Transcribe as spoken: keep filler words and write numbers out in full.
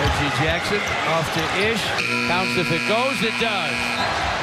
Reggie Jackson off to Ish. Counts if it goes, it does.